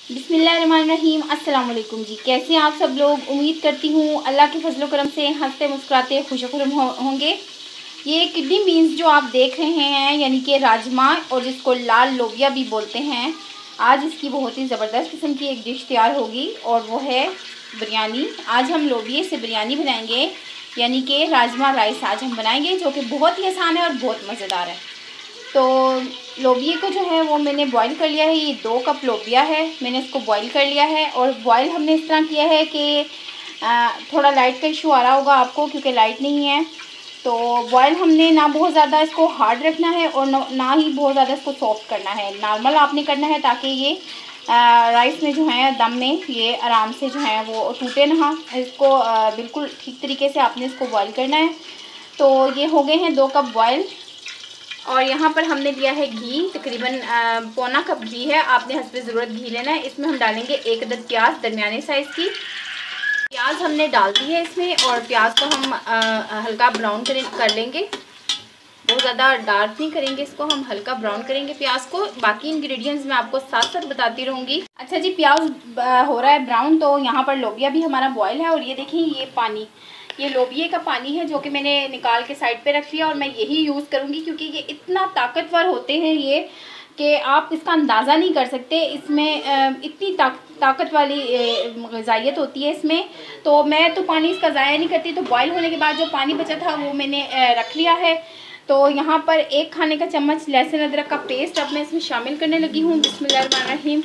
बिस्मिल्लाहिर्रहमानिर्रहीम। अस्सलाम वालेकुम जी। कैसे हैं आप सब लोग? उम्मीद करती हूँ अल्लाह के फजल करम से हंसते मुस्कुराते खुशखुश होंगे। ये किडनी बीन्स जो आप देख रहे हैं यानी कि राजमा और जिसको लाल लोबिया भी बोलते हैं, आज इसकी बहुत ही ज़बरदस्त किस्म की एक डिश तैयार होगी और वो है बिरयानी। आज हम लोबिये से बिरयानी बनाएंगे यानी कि राजमा राइस आज हम बनाएंगे, जो कि बहुत ही आसान है और बहुत मज़ेदार है। तो लोबिये को जो है वो मैंने बॉईल कर लिया है। ये 2 कप लोबिया है, मैंने इसको बॉईल कर लिया है। और बॉईल हमने इस तरह किया है कि थोड़ा लाइट का इशू आ रहा होगा आपको क्योंकि लाइट नहीं है। तो बॉईल हमने ना बहुत ज़्यादा इसको हार्ड रखना है और ना ही बहुत ज़्यादा इसको सॉफ्ट करना है, नॉर्मल आपने करना है ताकि ये राइस में जो है दम में ये आराम से जो है वो टूटे ना। इसको बिल्कुल ठीक तरीके से आपने इसको बॉईल करना है। तो ये हो गए हैं 2 कप बॉईल। और यहाँ पर हमने लिया है घी, तकरीबन पौना कप घी है, आपने हस्बे ज़रूरत घी लेना है। इसमें हम डालेंगे 1 अदद प्याज दरमियाने साइज़ की। प्याज हमने डाल दी है इसमें और प्याज को हम हल्का ब्राउन कर लेंगे। बहुत ज़्यादा डार्क नहीं करेंगे इसको, हम हल्का ब्राउन करेंगे प्याज को। बाकी इंग्रेडिएंट्स मैं आपको साथ साथ बताती रहूँगी। अच्छा जी, प्याज हो रहा है ब्राउन, तो यहाँ पर लोबिया भी हमारा बॉयल है। और ये देखिए ये पानी, ये लोबिये का पानी है जो कि मैंने निकाल के साइड पे रख लिया और मैं यही यूज़ करूँगी क्योंकि ये इतना ताकतवर होते हैं ये कि आप इसका अंदाज़ा नहीं कर सकते। इसमें इतनी ताकत वाली ग़िज़ाइयत होती है इसमें। तो मैं तो पानी इसका ज़ाया नहीं करती, तो बॉयल होने के बाद जो पानी बचा था वो मैंने रख लिया है। तो यहाँ पर 1 खाने का चम्मच लहसुन अदरक का पेस्ट अब मैं इसमें शामिल करने लगी हूँ। बिस्मिल्लाहिर्रहमानिर्रहीम।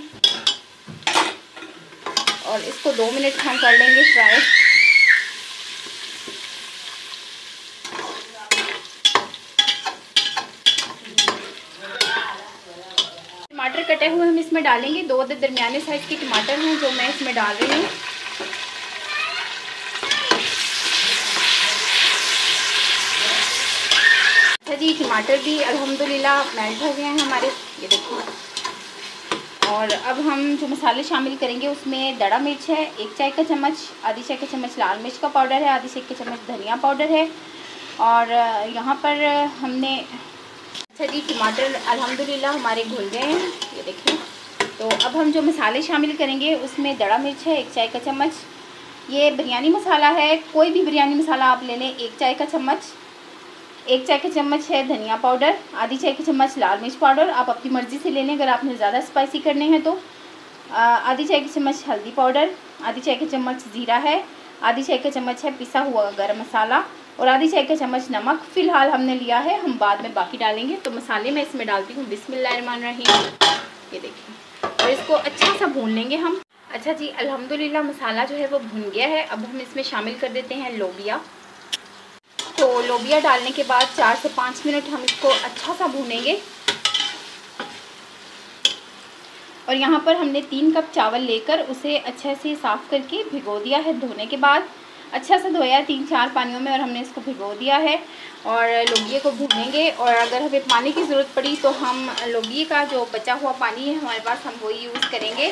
और इसको 2 मिनट हम कर लेंगे फ्राई। टमाटर कटे हुए हम इसमें डालेंगे। 2 अदद दरमियाने साइज़ के टमाटर हैं जो मैं इसमें डाल रही हूँ। अच्छा जी, टमाटर भी अल्हम्दुलिल्लाह मेल्ट हो गए हैं हमारे, ये देखिए। और अब हम जो मसाले शामिल करेंगे उसमें दड़ा मिर्च है 1 चाय का चम्मच, आधी चाय का चम्मच लाल मिर्च का पाउडर है, आधी चाय का चम्मच धनिया पाउडर है। और यहाँ पर हमने, अच्छा जी, टमाटर अल्हम्दुलिल्लाह हमारे घुल गए हैं, ये देखिए। तो अब हम जो मसाले शामिल करेंगे उसमें दड़ा मिर्च है 1 चाय का चम्मच, ये बिरयानी मसाला है, कोई भी बिरयानी मसाला आप ले लें 1 चाय का चम्मच। 1 चाय का चम्मच है धनिया पाउडर, आधी चाय का चम्मच लाल मिर्च पाउडर, आप अपनी मर्ज़ी से ले लें अगर आपने ज़्यादा स्पाइसी करने हैं तो। आधी चाय का चम्मच हल्दी पाउडर, आधी चाय का चम्मच ज़ीरा है, आधी चाय का चम्मच है पिसा हुआ गरम मसाला और आधी चाय का चम्मच नमक फ़िलहाल हमने लिया है, हम बाद में बाकी डालेंगे। तो मसाले मैं इसमें डालती हूँ। बिस्मिल्लाहिर्रहमानिर्रहीम, ये देखिए। और इसको अच्छा सा भून लेंगे हम। अच्छा जी, अल्हम्दुलिल्लाह मसाला जो है वो भुन गया है। अब हम इसमें शामिल कर देते हैं लोबिया। तो लोबिया डालने के बाद 4 से 5 मिनट हम इसको अच्छा सा भूनेंगे। और यहाँ पर हमने 3 कप चावल लेकर उसे अच्छे से साफ़ करके भिगो दिया है। धोने के बाद अच्छा सा धोया 3-4 पानियों में और हमने इसको भिगो दिया है। और लोबिये को भूनेंगे और अगर हमें पानी की ज़रूरत पड़ी तो हम लोबिये का जो बचा हुआ पानी है हमारे पास, हम वही यूज़ करेंगे।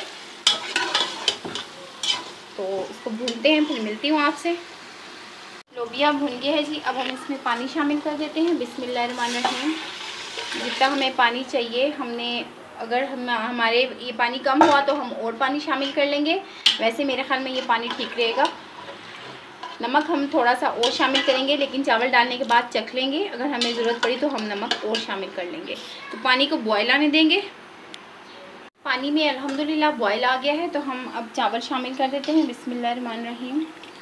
तो इसको भूनते हैं, फिर मिलती हूँ आपसे। लोबिया भुन गया है जी, अब हम इसमें पानी शामिल कर देते हैं। बिस्मिल्लाहिर्रहमानिर्रहीम। जितना हमें पानी चाहिए, हमने अगर हमारे ये पानी कम हुआ तो हम और पानी शामिल कर लेंगे, वैसे मेरे ख्याल में ये पानी ठीक रहेगा। नमक हम थोड़ा सा और शामिल करेंगे लेकिन चावल डालने के बाद चख लेंगे, अगर हमें ज़रूरत पड़ी तो हम नमक और शामिल कर लेंगे। तो पानी को बॉयल आने देंगे। पानी में अल्हम्दुलिल्लाह बॉयल आ गया है, तो हम अब चावल शामिल कर देते हैं। बिस्मिल्लाहिर्रहमानिर्रहीम।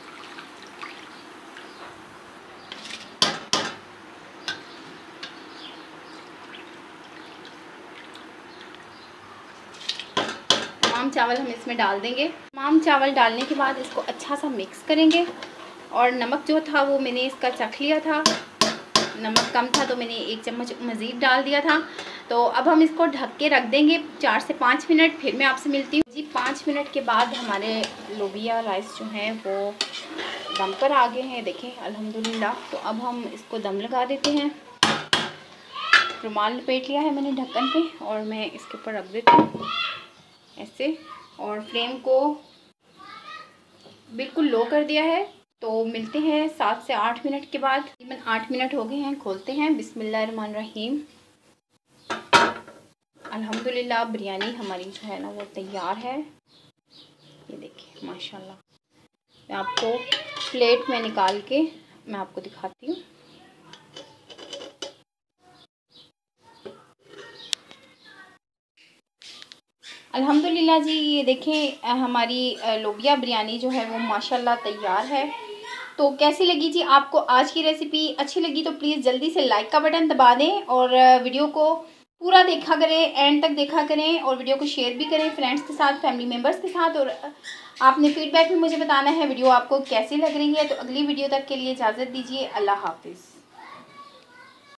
तमाम चावल हम इसमें डाल देंगे। तमाम चावल डालने के बाद इसको अच्छा सा मिक्स करेंगे। और नमक जो था वो मैंने इसका चख लिया था, नमक कम था तो मैंने 1 चम्मच मज़ीद डाल दिया था। तो अब हम इसको ढक के रख देंगे 4 से 5 मिनट, फिर मैं आपसे मिलती हूँ जी। 5 मिनट के बाद हमारे लोबिया राइस जो हैं वो दम पर आ गए हैं, देखें अल्हम्दुलिल्लाह। तो अब हम इसको दम लगा देते हैं। रुमाल लपेट लिया है मैंने ढक्कन पे और मैं इसके ऊपर रख देती हूँ ऐसे, और फ्लेम को बिल्कुल लो कर दिया है। तो मिलते हैं 7 से 8 मिनट के बाद। तकरीबन 8 मिनट हो गए हैं, खोलते हैं। बिस्मिल्लाहिर्रहमानिर्रहीम। अल्हम्दुलिल्लाह बिरयानी हमारी जो है ना वो तैयार है। ये देखिए माशाल्लाह। मैं आपको प्लेट में निकाल के मैं आपको दिखाती हूँ। अल्हम्दुलिल्लाह जी, ये देखें हमारी लोबिया बिरयानी जो है वो माशाल्लाह तैयार है। तो कैसी लगी जी आपको आज की रेसिपी? अच्छी लगी तो प्लीज़ जल्दी से लाइक का बटन दबा दें और वीडियो को पूरा देखा करें, एंड तक देखा करें और वीडियो को शेयर भी करें फ्रेंड्स के साथ, फैमिली मेम्बर्स के साथ। और आपने फीडबैक भी मुझे बताना है वीडियो आपको कैसी लग रही है। तो अगली वीडियो तक के लिए इजाज़त दीजिए। अल्लाह हाफिज़।